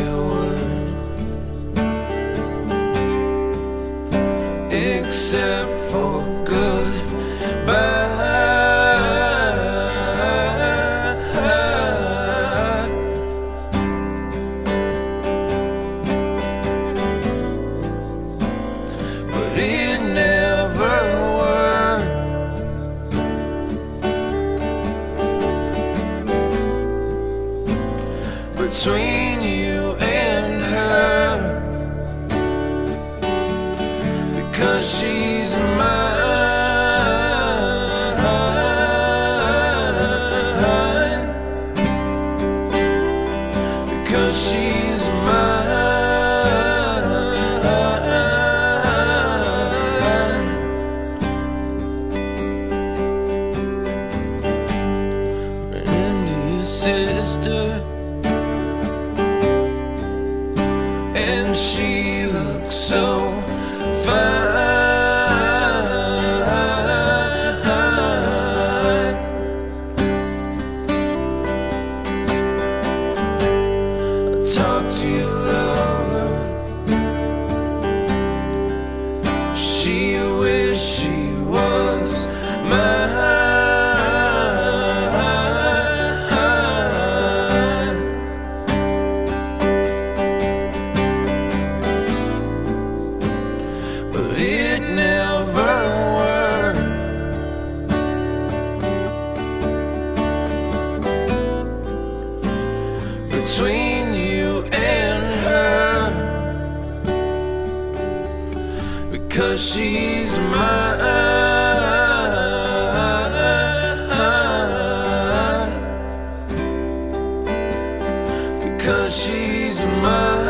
word except for goodbye. But it never worked. Between you and her, because she's mine, because she's mine. And your sister, and she looks so fine. Talk to your lover. She wished she was mine. But it never worked. Between you and her, because she's mine, because she's mine.